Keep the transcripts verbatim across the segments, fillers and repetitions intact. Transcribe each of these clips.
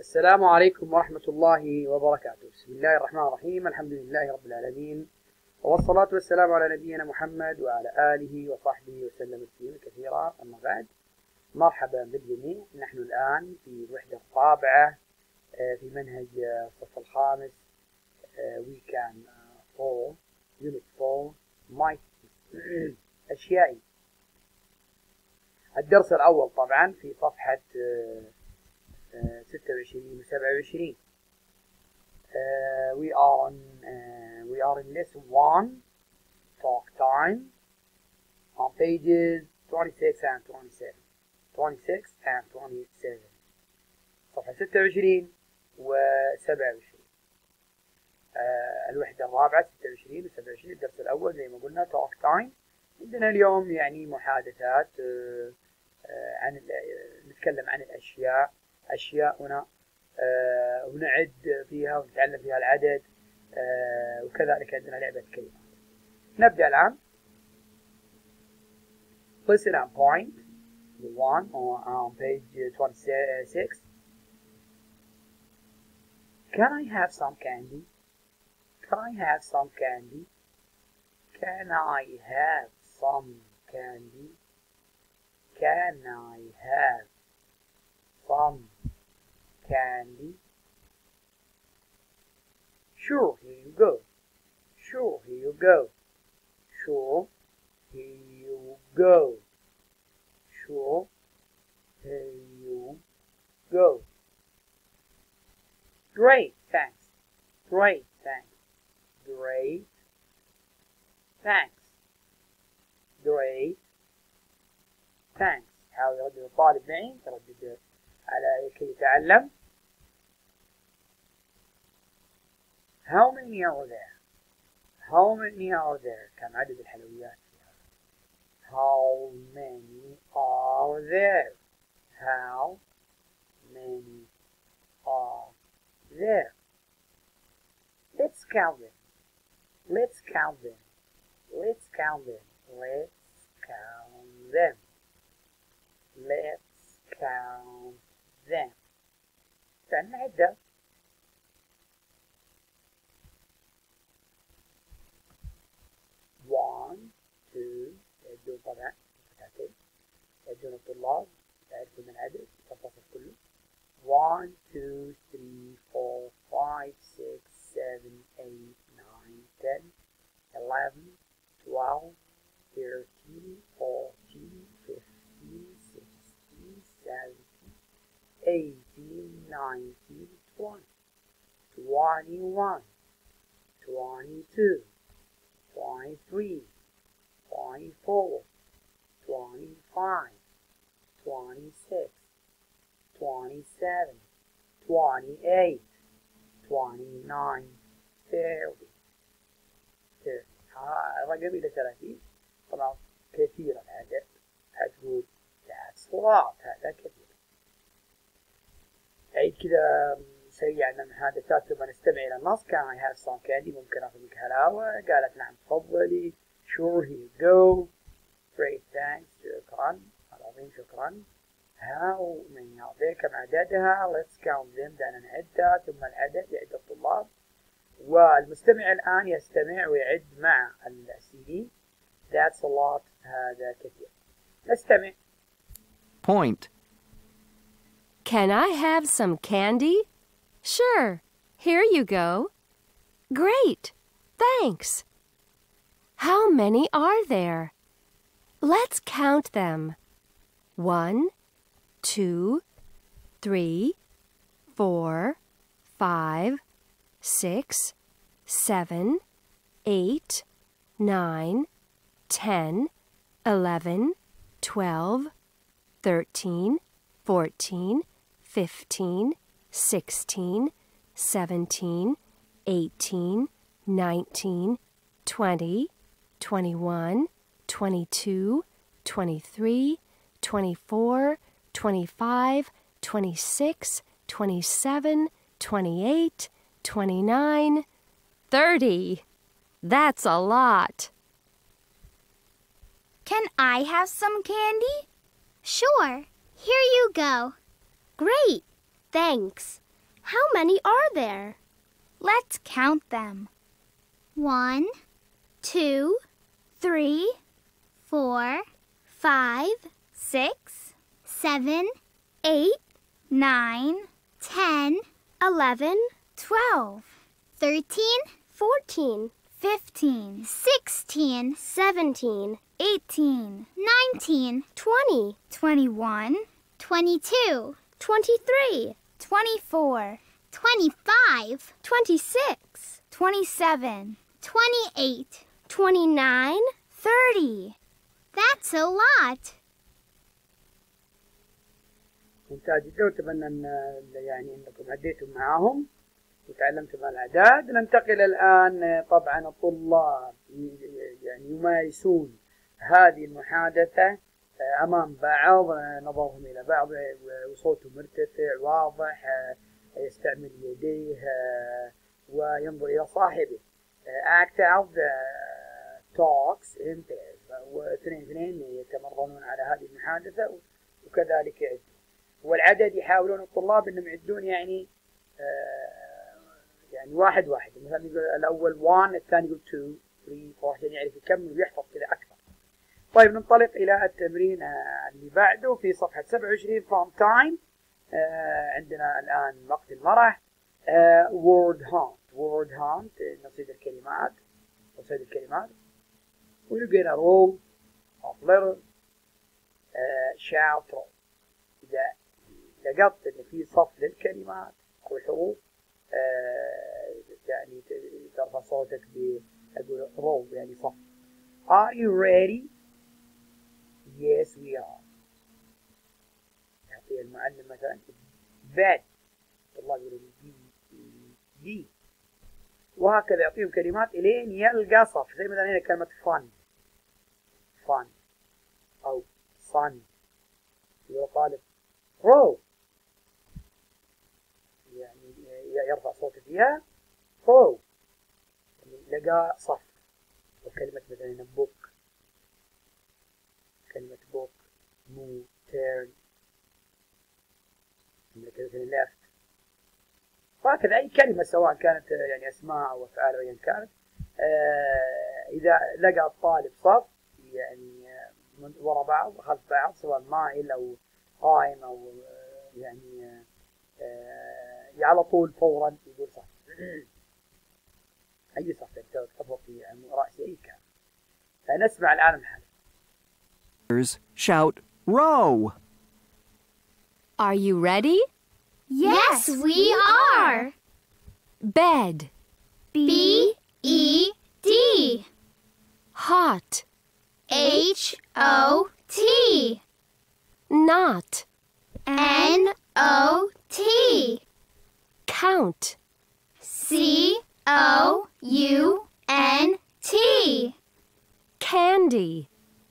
السلام عليكم ورحمة الله وبركاته. بسم الله الرحمن الرحيم. الحمد لله رب العالمين، والصلاة والسلام على نبينا محمد وعلى آله وصحبه وسلم تسليما كثيرا. أما بعد، مرحبا بالجميع. نحن الآن في الوحدة الرابعة في منهج الصف الخامس ويكان فور يونت فور ماي أشيائي. الدرس الأول طبعا في صفحة ستة وعشرين و سبعة وعشرين. we are on uh, we are in lesson one, talk time, on pages twenty-six and twenty-seven. twenty-six and twenty-seven. صفحة ستة وعشرين و سبعة وعشرين. uh, الوحدة الرابعة ستة وعشرين و سبعة وعشرين. الدرس الأول زي ما قلنا talk time. عندنا اليوم يعني محادثات uh, uh, عن نتكلم عن الأشياء أشياؤنا آه ونعد فيها ونتعلم فيها العدد، آه وكذلك عندنا لعبة كلمات. نبدأ الآن. Listen and point. The one on page twenty-six. Can I have some candy? Can I have some candy? Can I have some candy? Can I have some candy? Sure, here you go. Sure, here you go. Sure, here you go. Sure, here you go. Great, thanks. Great, thanks. Great, thanks. Great, thanks. حاول يردد الطالب معي تردد على كي يتعلم. How many are there? How many are there? كم عدد الحلويات فيها؟ How many are there? How many are there? Let's count them. Let's count them. Let's count them. Let's count them. Let's count them. تعال نعدها. one two يعدون طبعا فتحتين، يعدون الطلاب يعرفون العدد الفصل كله. one two three four five six seven eight nine ten eleven twelve thirteen fourteen fifteen sixteen seventeen eighteen nineteen twenty twenty-one twenty-two twenty-three twenty-four twenty-five twenty-six twenty-seven twenty-eight twenty-nine thirty. الرقم إلى ثلاثين. طبعا كثير العدد. هتقول that's a lot. هذا كثير. عيد كذا سريع عن محادثات ثم نستمع إلى النص. Can I have some candy? ممكن أخذ منك حلاوة؟ قالت نعم تفضلي. Sure, here you go. Great, thanks. شكرا. العظيم شكرا. How many are there? كم عددها؟ Let's count them. دعنا نعدها. ثم العدد يعد الطلاب. والمستمع الآن يستمع ويعد مع السي دي. That's a lot. هذا كثير. نستمع. Point. Can I have some candy? Sure. Here you go. Great. Thanks. How many are there? Let's count them. One, two, three, four, five, six, seven, eight, nine, ten, eleven, twelve, thirteen, fourteen, fifteen, sixteen, seventeen, eighteen, nineteen, twenty, twenty-one, twenty-two, twenty-three, twenty-four, twenty-five, twenty-six, twenty-seven, twenty-eight, twenty-nine, thirty. That's a lot. Can I have some candy? Sure. Here you go. Great. Thanks. How many are there? Let's count them. One, two, three, four, five, six, seven, eight, nine, ten, eleven, twelve, thirteen, fourteen, fifteen, sixteen, seventeen, eighteen, nineteen, twenty, twenty-one, twenty-two, twenty-three, twenty-four, twenty-five, twenty-six, twenty-seven, twenty-eight, twenty-nine, thirty. That's a lot. ممتاز جدا، واتمنى ان يعني انكم عديتم معاهم وتعلمتم الاعداد. ننتقل الان طبعا الطلاب يعني يمارسون هذه المحادثه امام بعض، نظرهم الى بعض وصوته مرتفع واضح، يستعمل يديه وينظر الى صاحبه. act out the talks in pairs، واثنين اثنين يتمرنون على هذه المحادثه وكذلك يعدون. والعدد يحاولون الطلاب انهم يعدون يعني آه يعني واحد واحد، مثلا يقول الاول واحد، الثاني يقول اثنين ثلاثة أربعة عشان يعرف يكمل ويحفظ كذا اكثر. طيب ننطلق الى التمرين آه اللي بعده في صفحه سبعة وعشرين from time. آه عندنا الان وقت المرح. آه word hunt word hunt نصيد الكلمات نصيد الكلمات. we get a roll of letters. آه shout roll. إذا لقطت إن في صف للكلمات أو الحروف آه يعني ترفع صوتك بأقول roll يعني صف. Are you ready? Yes we are. يعطي المعلم مثلا bed، الله يقول دي دي، وهكذا يعطيهم كلمات إلين يلقى صف. زي مثلا هنا كلمة fun fun أو sun، يقول طالب رو يعني يرفع صوته فيها رو، يعني لقى صف. وكلمة مثلا book، كلمة book move turn، كلمة left، وهكذا أي كلمة سواء كانت يعني أسماء أو أفعال أو أيا كانت. آه إذا لقى الطالب صف يعني وراء بعض خلف بعض سواء مائل أو قائم أو يعني آه على طول فورا يقول صف. أي صف تحفظ في رأس أي كان. فنسمع الآن الحدث. Shout row. Are you ready? Yes, we are. Bed. B E D. Hot. H O T. Not. N O T. Count. C O U N T. Candy.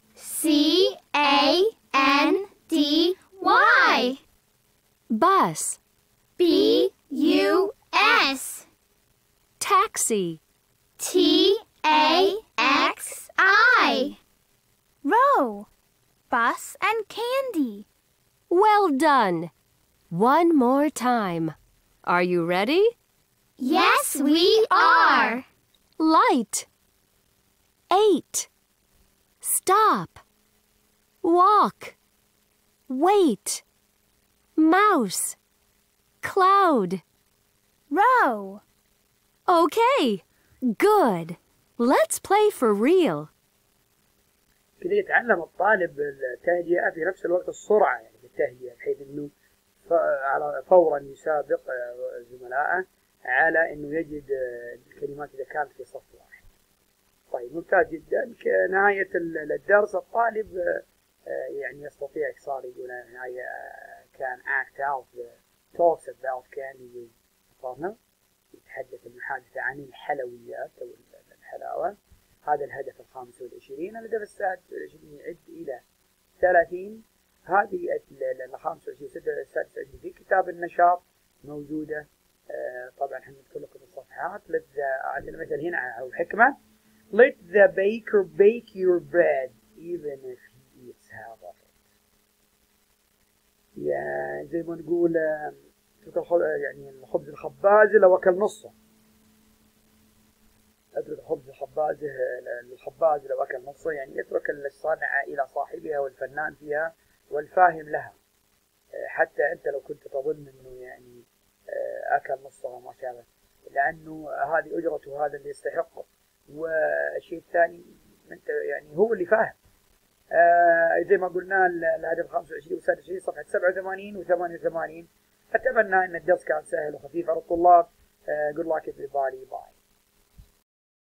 C A N D Y. Bus. B U S. Taxi. T A X I. Row. Bus and candy. Well done. One more time. Are you ready? Yes, we are. Light. Eight. Stop. Walk. Wait. Mouse. Cloud. Row. Okay. Good. Let's play for real. كده يتعلم الطالب التهجئة في نفس الوقت السرعة يعني بالتهجئة، بحيث انه فورا يسابق زملائه على انه يجد الكلمات اذا كانت في صف واحد. طيب ممتاز جدا. كنهاية الدرس الطالب يعني يستطيع صار يقول نهاية كان act out the talks about candy with partner، يتحدث المحادثة عن الحلويات أو الحلاوة. هذا الهدف الخامس والعشرين. الهدف السادس والعشرين يعد إلى ثلاثين. هذه الخامس والعشرين والسادس والعشرين في كتاب النشاط موجودة. طبعا احنا نذكر لكم الصفحات. عندنا مثل هنا أو حكمة let the baker bake your bread even if he eats half of it. يعني زي ما نقول اترك الخبز يعني الخبز الخبازة لو أكل نصه. اترك الخبز الخبازة الخباز لو أكل نصه، يعني اترك الصانعة إلى صاحبها والفنان فيها والفاهم لها، حتى أنت لو كنت تظن أنه يعني أكل نصها وما شابه، لأنه هذه أجرته، هذا اللي يستحقه. والشيء الثاني أنت يعني هو اللي فاهم. آه زي ما قلنا الهدف خمسة وعشرين وستة وعشرين صفحة سبعة وثمانين وثمانية وثمانين. أتمنى أن الدرس كان سهل وخفيف على الطلاب. Uh, good luck everybody. Bye.